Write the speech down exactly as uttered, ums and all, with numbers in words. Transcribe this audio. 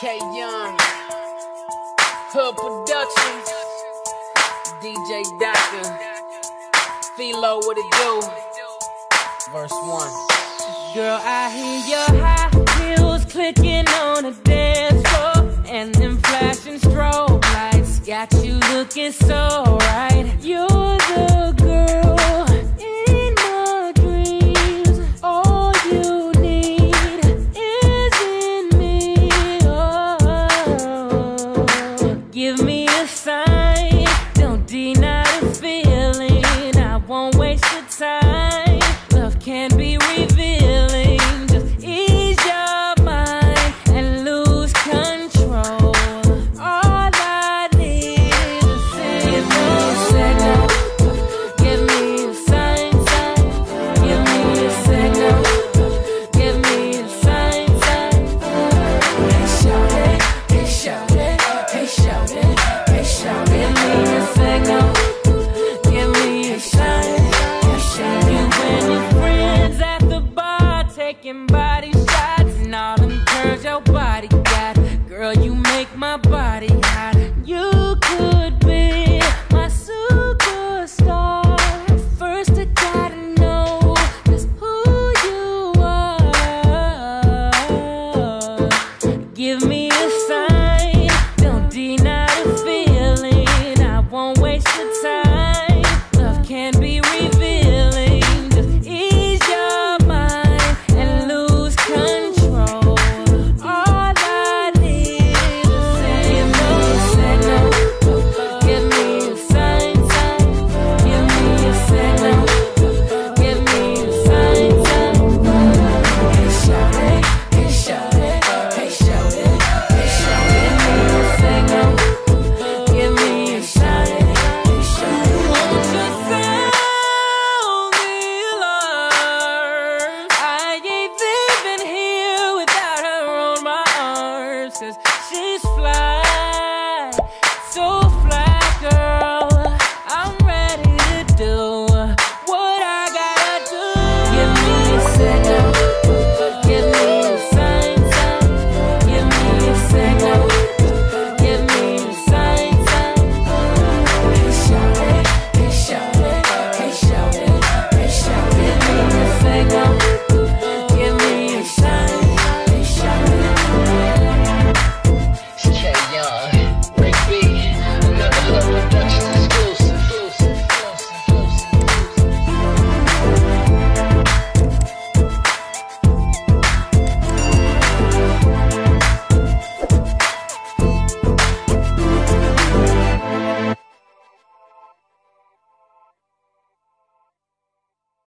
K-Young, Hood Productions, D J Doctor, Philo, what it do? Verse one. Girl, I hear your high heels clicking on the dance floor, and them flashing strobe lights got you looking so right. You're the girl in my dreams. All you need is in me. Oh, give me a sign. Don't deny the feeling. I won't waste the time. Love can be revealing. Just ease your mind and lose control. All I need is a signal. Give me a sign, sign. Give me a signal. Give me a sign, sign. Hey, shout it, hey, shout it, hey, shout it, hey, shout it. Give me a signal. Give me a sign. You and your friends at the bar taking body shots, and all them girls your body